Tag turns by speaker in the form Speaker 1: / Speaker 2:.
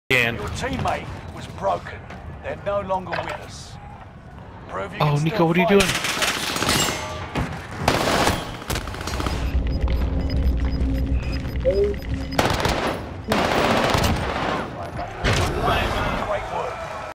Speaker 1: Again.
Speaker 2: Your teammate was broken. They're no longer with us. Prove you
Speaker 1: Oh,
Speaker 2: can
Speaker 1: Nico,
Speaker 2: still
Speaker 1: what are you
Speaker 2: fight.
Speaker 1: doing?